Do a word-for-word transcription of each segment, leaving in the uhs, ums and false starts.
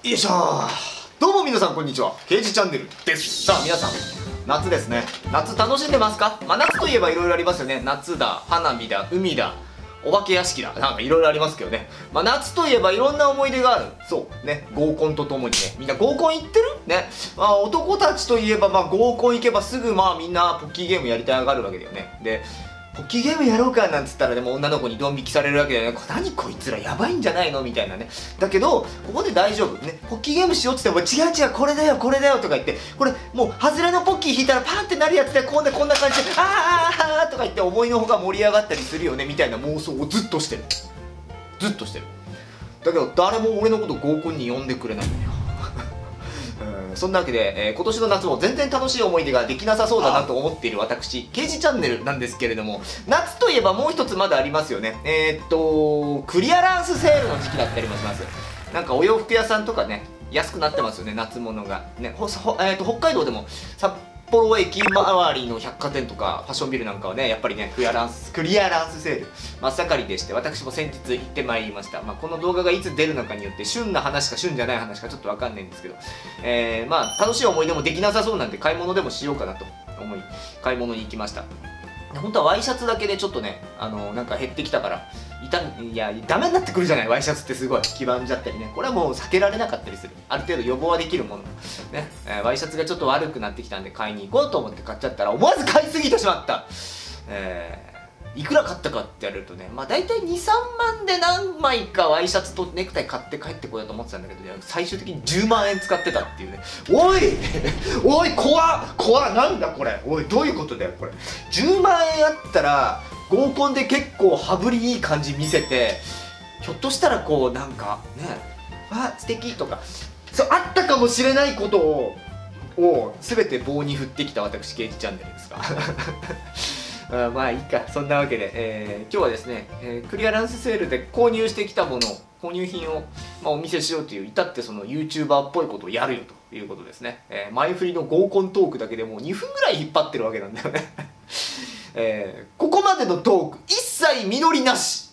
よいしょー。どうも皆さんこんにちは、ケイジチャンネルです。さあ皆さん、夏ですね。夏楽しんでますか？まあ夏といえばいろいろありますよね。夏だ、花火だ、海だ、お化け屋敷だ、なんかいろいろありますけどね。まあ夏といえばいろんな思い出がある。そうね、合コンとともにね、みんな合コン行ってるね。まあ男たちといえばまあ合コン行けばすぐまあみんなポッキーゲームやりたがるわけだよね。でポッキーゲームやろうかなんつったらでも女の子にドン引きされるわけだよね。何こいつらやばいんじゃないのみたいなね。だけどここで大丈夫ね。ポッキーゲームしようっつっても違う違うこれだよこれだよとか言って、これもう外れのポッキー引いたらパンってなるやつでこんなこんな感じであーあーとか言って思いのほか盛り上がったりするよねみたいな妄想をずっとしてる。ずっとしてる。だけど誰も俺のこと合コンに呼んでくれないんだよ。そんなわけで、えー、今年の夏も全然楽しい思い出ができなさそうだなと思っている私、ケイジチャンネルなんですけれども、夏といえばもう一つまだありますよね。えー、っと、クリアランスセールの時期だったりもします。なんかお洋服屋さんとかね、安くなってますよね、夏物が。ね、ほほえー、っと北海道でも札幌駅周りの百貨店とかファッションビルなんかはね、やっぱりね、クリアランス、クリアランスセール真っ盛りでして、私も先日行ってまいりました。まあ、この動画がいつ出るのかによって旬な話か旬じゃない話かちょっとわかんないんですけど、えー、まあ楽しい思い出もできなさそうなんで買い物でもしようかなと思い買い物に行きました。本当はワイシャツだけでちょっとね、あのなんか減ってきたから痛いやダメになってくるじゃない。ワイシャツってすごい黄ばんじゃったりね、これはもう避けられなかったりする。ある程度予防はできるものね、えー、ワイシャツがちょっと悪くなってきたんで買いに行こうと思って買っちゃったら思わず買いすぎてしまった。えーいくら買ったかって言われるとね、まあ大体にさんまんで何枚かワイシャツとネクタイ買って帰ってこようと思ってたんだけど、最終的にじゅうまんえん使ってたっていうね。おいおい怖っ怖っなんだこれ、おいどういうことだよこれ。じゅうまんえんあったら合コンで結構羽振りいい感じ見せて、ひょっとしたらこうなんかね、わ素敵とかそうあったかもしれないことをを全て棒に振ってきた私ケイジチャンネルですがあまあいいか。そんなわけで、えー、今日はですね、えー、クリアランスセールで購入してきたもの購入品を、まあ、お見せしようという至ってその YouTuber っぽいことをやるよということですね。えー、前振りの合コントークだけでもうにふんぐらい引っ張ってるわけなんだよね、えー、ここまでのトーク一切実りなし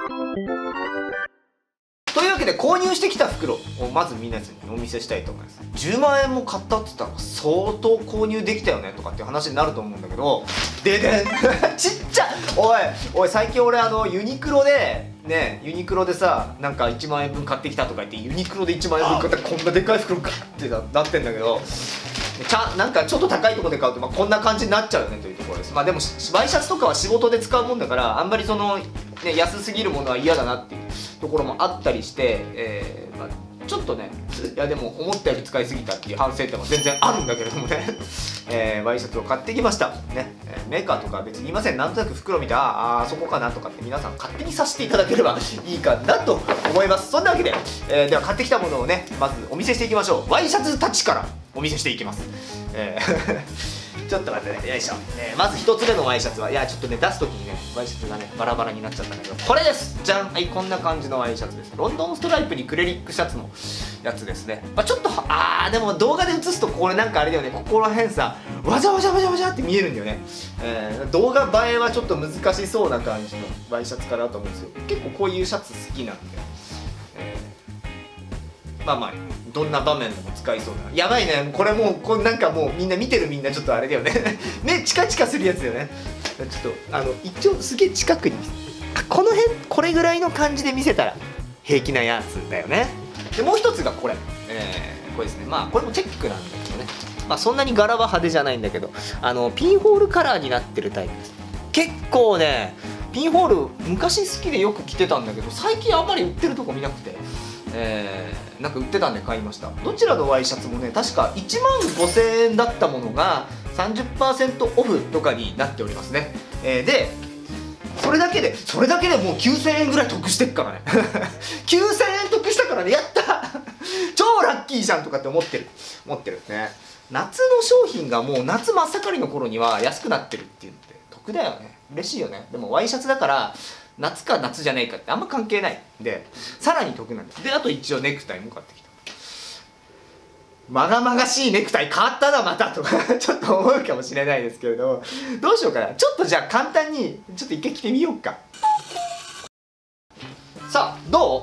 というわけで購入してきた袋をまず皆さんにお見せしたいと思います。じゅうまんえんも買ったって言ったら相当購入できたよねとかっていう話になると思うんだけど、ででんちっちゃおいおい最近俺あのユニクロでねユニクロでさなんかいちまんえんぶん買ってきたとか言ってユニクロでいちまんえんぶん買ったらこんなでかい袋ガッてなってんだけど、ちゃなんかちょっと高いところで買うと、まあ、こんな感じになっちゃうよねというところです。まあでもワイシャツとかは仕事で使うもんだからあんまりその、ね、安すぎるものは嫌だなっていうところもあったりして、えーまあ、ちょっとねいやでも思ったより使いすぎたっていう反省点も全然あるんだけれどもね、えー、ワイシャツを買ってきましたね。メーカーとかは別に言いません。なんとなく袋見てああそこかなとかって皆さん勝手にさせていただければいいかなと思います。そんなわけで、えー、では買ってきたものをねまずお見せしていきましょう。ワイシャツたちからお見せしていきます。えーちょっと待ってね、よいしょ、えー、まずひとつめのワイシャツは、いやちょっとね出す時にねワイシャツがねバラバラになっちゃったんだけど、これです。じゃん。はい、こんな感じのワイシャツです。ロンドンストライプにクレリックシャツのやつですね。まあ、ちょっとあーでも動画で映すとこれなんかあれだよね、ここら辺さわじゃわじゃわじゃわじゃって見えるんだよね。えー、動画映えはちょっと難しそうな感じのワイシャツかなと思うんですよ。結構こういうシャツ好きなんで、えー、まあまあどんな場面でも使いそうな。やばいねこれもうこれなんかもうみんな見てるみんなちょっとあれだよね目チカチカするやつだよね。ちょっとあの一応すげえ近くにこの辺これぐらいの感じで見せたら平気なやつだよね。でもう一つがこれ、えー、これですね。まあこれもチェックなんだけどね、まあそんなに柄は派手じゃないんだけど、あのピンホールカラーになってるタイプです。結構ねピンホール昔好きでよく着てたんだけど最近あんまり売ってるとこ見なくて、えー、なんか売ってたんで買いました。どちらのワイシャツもね確かいちまんごせんえんだったものが さんじゅっパーセント オフとかになっておりますね。えー、でそれだけでそれだけでもうきゅうせんえんぐらい得してっからねきゅうせんえん得したからね、やった超ラッキーじゃんとかって思ってる思ってるね。夏の商品がもう夏真っ盛りの頃には安くなってるっていうのって得だよね。嬉しいよね。でもワイシャツだから夏か夏じゃないかってあんま関係ないんでさらに得なんです。であと一応ネクタイも買ってきた。まがまがしいネクタイ買ったなまたとかちょっと思うかもしれないですけれど、どうしようかな。ちょっとじゃあ簡単にちょっと一回着てみようか。さあどう？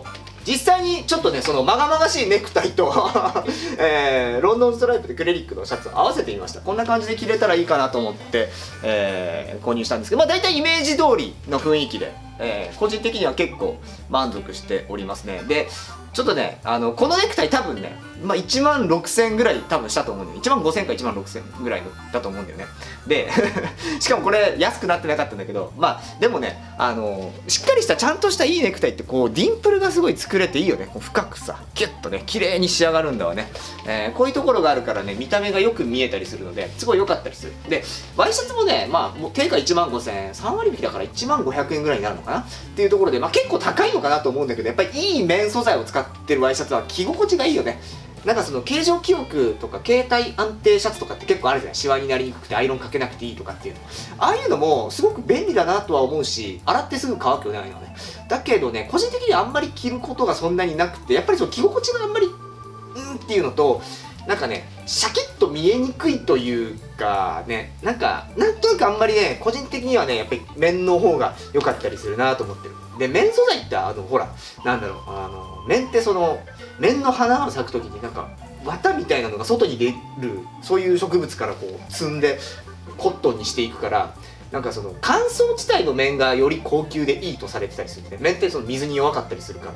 実際にちょっとねそのまがまがしいネクタイと、えー、ロンドンストライプでクレリックのシャツを合わせてみました。こんな感じで着れたらいいかなと思って、えー、購入したんですけど、まあ大体イメージ通りの雰囲気で、えー、個人的には結構満足しておりますね。でちょっとね、あのこのネクタイ多分ね、まあ、いちまんろくせんえんぐらい多分したと思うんだよね。いちまんごせんえんかいちまんろくせんえんぐらいのだと思うんだよね。でしかもこれ安くなってなかったんだけど、まあでもね、あのしっかりしたちゃんとしたいいネクタイってこうディンプルがすごい作れていいよね。こう深くさキュッとね綺麗に仕上がるんだわね。えー、こういうところがあるからね、見た目がよく見えたりするのですごい良かったりする。でワイシャツもね、まあもう定価いちまんごせんえん、さんわり引きだからいちまんごひゃくえんぐらいになるのかなっていうところで、まあ結構高いのかなと思うんだけど、やっぱりいい綿素材を使ってるワイシャツは着心地がいいよね。なんかその形状記憶とか携帯安定シャツとかって結構あるじゃない。シワになりにくくてアイロンかけなくていいとかっていうの、ああいうのもすごく便利だなとは思うし、洗ってすぐ乾くよね、ああいうのね。だけどね、個人的にはあんまり着ることがそんなになくて、やっぱりその着心地があんまりうんっていうのと、なんかねシャキッと見えにくいというかね、なんかなんとなくあんまりね個人的にはねやっぱり綿の方が良かったりするなと思ってる。で綿素材ってあのほらなんだろう、あの綿ってその綿の花が咲く時になんか綿みたいなのが外に出る、そういう植物からこう摘んでコットンにしていくから、なんかその乾燥地帯の綿がより高級でいいとされてたりするんで、綿ってその水に弱かったりするから。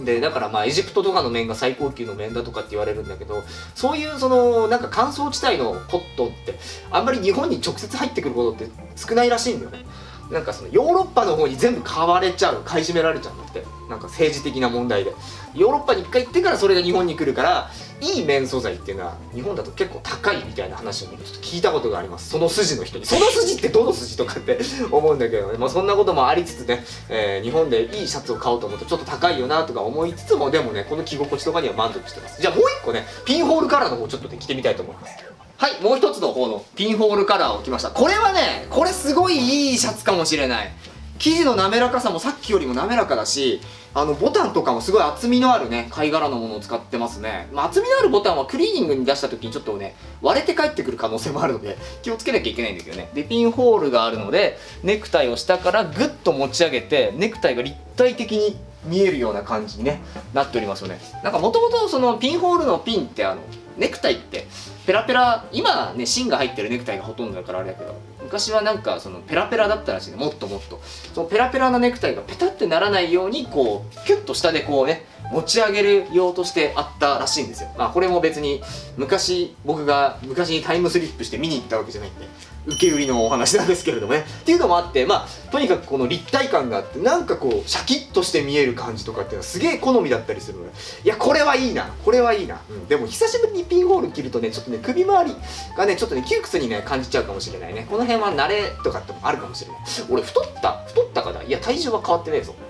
でだからまあエジプトとかの綿が最高級の綿だとかって言われるんだけど、そういうそのなんか乾燥地帯のコットンってあんまり日本に直接入ってくることって少ないらしいんだよね。なんかそのヨーロッパの方に全部買われちゃう、買い占められちゃうんだって。なんか政治的な問題でヨーロッパに一回行ってからそれが日本に来るから、いい綿素材っていうのは日本だと結構高いみたいな話をねちょっと聞いたことがあります。その筋の人に。その筋ってどの筋とかって思うんだけどね、まあ、そんなこともありつつね、えー、日本でいいシャツを買おうと思うとちょっと高いよなとか思いつつも、でもねこの着心地とかには満足してます。じゃあもう一個ねピンホールカラーの方ちょっとね着てみたいと思います。はい、もう一つの方のピンホールカラーを着ました。これはねこれすごいいいシャツかもしれない。生地の滑らかさもさっきよりも滑らかだし、あのボタンとかもすごい厚みのあるね貝殻のものを使ってますね。まあ、厚みのあるボタンはクリーニングに出した時にちょっとね割れて帰ってくる可能性もあるので気をつけなきゃいけないんだけどね。でピンホールがあるのでネクタイを下からグッと持ち上げてネクタイが立体的に見えるような感じに、ね、なっておりますよね。なんかもともとそのピンホールのピンってあのネクタイってペラペラ、今ね芯が入ってるネクタイがほとんどだからあれだけど、昔はなんかそのペラペラだったらしいね。もっともっとそのペラペラなネクタイがペタってならないようにこうキュッと下でこうね持ち上げる用としてあったらしいんですよ。まあこれも別に昔僕が昔にタイムスリップして見に行ったわけじゃないんで受け売りのお話なんですけれどもねっていうのもあって、まあとにかくこの立体感があってなんかこうシャキッとして見える感じとかっていうのはすげえ好みだったりするので、いやこれはいいなこれはいいな、うん、でも久しぶりにピンホール着るとねちょっとね首周りがねちょっとね窮屈にね感じちゃうかもしれないね。この辺は慣れとかってもあるかもしれない。俺太った太ったかな、いや体重は変わってねえぞ。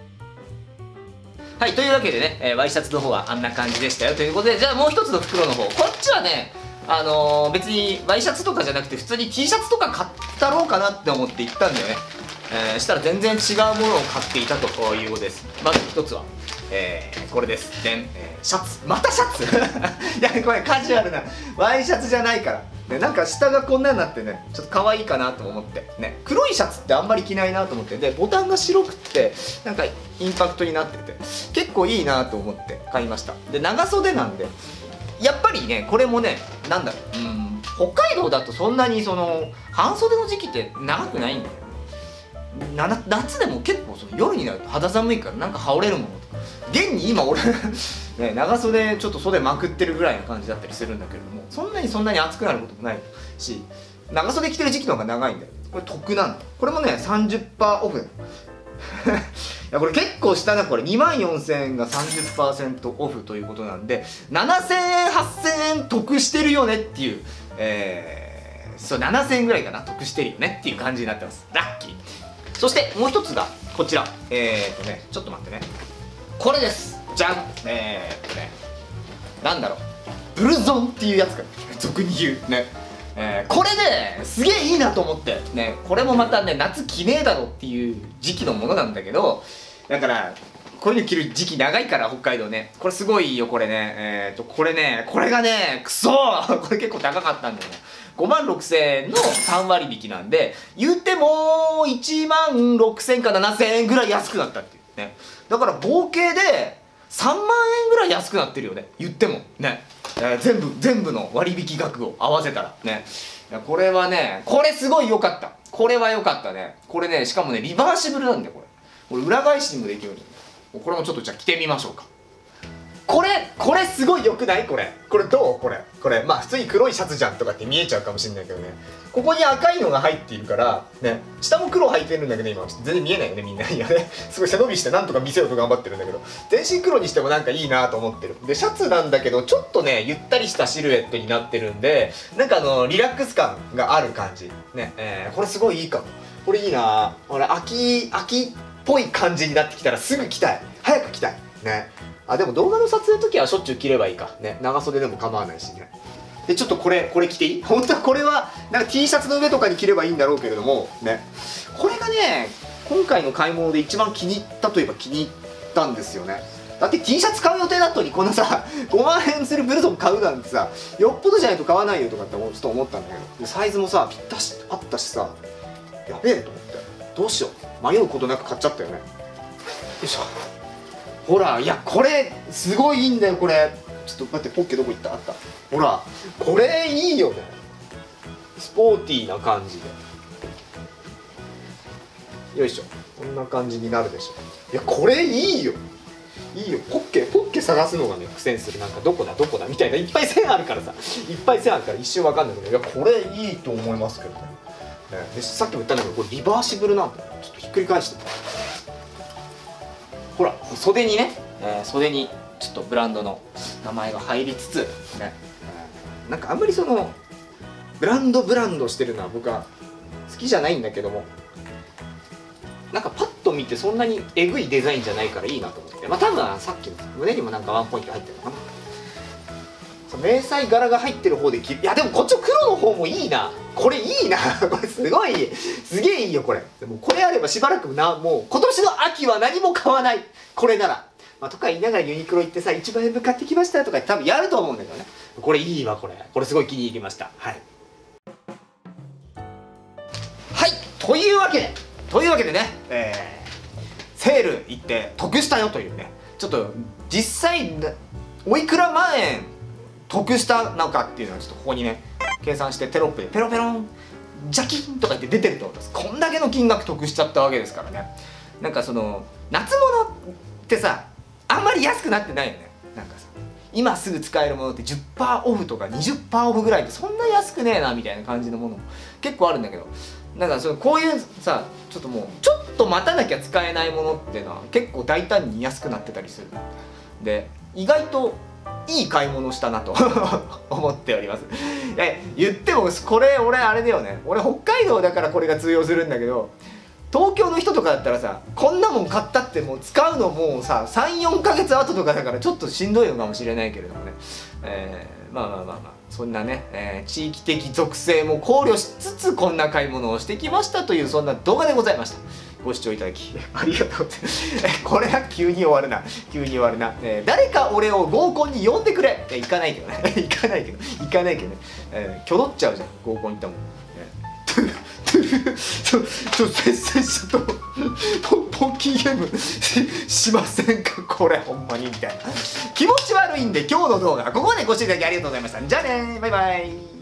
はい、というわけでね、えー、ワイシャツの方はあんな感じでしたよということで、じゃあもう一つの袋の方、こっちはねあのー、別にワイシャツとかじゃなくて普通に T シャツとか買ったろうかなって思って行ったんだよね。えー、したら全然違うものを買っていたということです。まず一つは、えー、これです。でん、えー、シャツ。またシャツいやこれカジュアルなワイシャツじゃないからね、なんか下がこんなになってねちょっと可愛いかなと思ってね、黒いシャツってあんまり着ないなと思って、でボタンが白くってなんかインパクトになってて結構いいなと思って買いました。で長袖なんでやっぱりねこれもねなんだろう、うん北海道だとそんなにその半袖の時期って長くないんだよ。な夏でも結構その夜になると肌寒いからなんか羽織れるものとか、現に今俺ね長袖ちょっと袖まくってるぐらいな感じだったりするんだけれども、そんなにそんなに暑くなることもないし、長袖着てる時期の方が長いんだよ。これ得なんだ。これもね さんじゅっパーセント オフいやこれ結構したな。これにまんよんせんえんが さんじゅっパーセント オフということなんでななせんえんはっせんえん得してるよねっていう、えー、そうななせんえんぐらいかな得してるよねっていう感じになってます。ラッキー。そしてもう一つがこちら、えーっとねちょっと待ってね、これです。じゃん。えーっとねなんだろう、ブルゾンっていうやつか俗に言うね、えー、これねすげえいいなと思ってね、これもまたね夏着ねえだろっていう時期のものなんだけど、だからこういうの着る時期長いから北海道ね、これすごいいいよこれね。えー、っとこれねこれがねくそーこれ結構高かったんだよね。ごまんろくせんえんのさんわり引きなんで言ってもいちまんろくせんかななせんえんぐらい安くなったっていう。 ね。だから合計でさんまんえんぐらい安くなってるよね、言ってもね、えー、全部全部の割引額を合わせたらね。いやこれはね、これすごい良かった。これは良かったね。これね、しかもねリバーシブルなんだよこれ。これ裏返しにもできるんだよ。これもちょっとじゃあ着てみましょうか。これこれすごい良くない？これこれどう？これこれまあ普通に黒いシャツじゃんとかって見えちゃうかもしれないけどね、ここに赤いのが入っているからね、下も黒履いてるんだけど今全然見えないよねみんな。いやね、すごい背伸びしてなんとか見せようと頑張ってるんだけど、全身黒にしてもなんかいいなと思ってる。でシャツなんだけどちょっとねゆったりしたシルエットになってるんで、なんかあのリラックス感がある感じね、えー、これすごいいいかも。これいいな。俺秋秋っぽい感じになってきたらすぐ着たい、早く着たいね。あでも動画の撮影の時はしょっちゅう着ればいいかね、長袖でも構わないしね。でちょっとこれこれ着ていい？本当はこれはなんか T シャツの上とかに着ればいいんだろうけれどもね、これがね今回の買い物で一番気に入ったといえば気に入ったんですよね。だって T シャツ買う予定だったのにこんなさごまんえんするブルゾン買うなんてさ、よっぽどじゃないと買わないよとかってちょっと思ったんだけど、でサイズもさぴったしあったしさ、やべえと思ってどうしよう、迷うことなく買っちゃったよね。よいしょ。ほら、いやこれすごいいいんだよこれ。ちょっと待って、ポッケどこ行った？あった。ほらこれいいよね、スポーティーな感じで。よいしょ、こんな感じになるでしょ。いやこれいいよ、いいよ。ポッケポッケ探すのがね苦戦する。なんかどこだどこだみたいな、いっぱい線あるからさ、いっぱい線あるから一瞬わかんないけど、いやこれいいと思いますけどね。でさっきも言ったんだけどこれリバーシブルなんだよ。ちょっとひっくり返して、ほら袖にね、えー、袖にちょっとブランドの名前が入りつつね、えー、なんかあんまりそのブランドブランドしてるのは僕は好きじゃないんだけども、なんかパッと見てそんなにえぐいデザインじゃないからいいなと思って、まあ多分さっきの胸にもなんかワンポイント入ってるのかな。迷彩柄が入ってる方で着る。いやでもこっちの黒の方もいいな、これいいなこれすごいすげえいいよこれ。でもこれあればしばらくな、もう今年の秋は何も買わないこれなら、まあ、とか言いながらユニクロ行ってさいちまんえんぶ買ってきましたとか多分やると思うんだけどね。これいいわ、これこれすごい気に入りました。はいはいというわけでというわけでね、えー、セール行って得したよというね、ちょっと実際おいくら万円得したのかっていうのはちょっとここにね計算してテロップでペロペロンジャキンとか言って出てるってことです。こんだけの金額得しちゃったわけですからね。なんかその夏物ってさあんまり安くなってないよね。なんかさ今すぐ使えるものって じゅっパーセント オフとか にじゅっパーセント オフぐらいってそんな安くねえなみたいな感じのものも結構あるんだけど、なんかそのこういうさちょっともうちょっと待たなきゃ使えないものっていうのは結構大胆に安くなってたりする。で意外といい買い物したなと思っております。え言ってもこれ俺あれだよね、俺北海道だからこれが通用するんだけど、東京の人とかだったらさこんなもん買ったってもう使うのもうささんよんかげつ後とかだからちょっとしんどいのかもしれないけれどもね、えー、まあまあまあまあそんなね、えー、地域的属性も考慮しつつこんな買い物をしてきましたというそんな動画でございました。ご視聴いただきありがとうございます。これは急に終わるな急に終わるな、えー、誰か俺を合コンに呼んでくれ。行かないけどね行かないけど行かないけどね、えー、きょどっちゃうじゃん合コン行ったもん、えー、ちょちょせっせっせとポンキーゲーム し, しませんかこれほんまにみたいな気持ち悪いんで、今日の動画ここまでご視聴いただきありがとうございました。じゃあねバイバイ。